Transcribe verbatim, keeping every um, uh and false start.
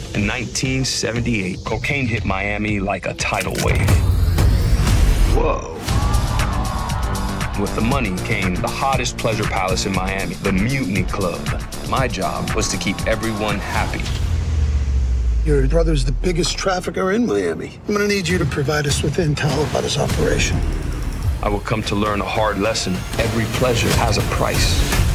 In nineteen seventy-eight, cocaine hit Miami like a tidal wave. Whoa. With the money came the hottest pleasure palace in Miami, the Mutiny Club. My job was to keep everyone happy. Your brother's the biggest trafficker in Miami. I'm gonna need you to provide us with intel about his operation. I will come to learn a hard lesson. Every pleasure has a price.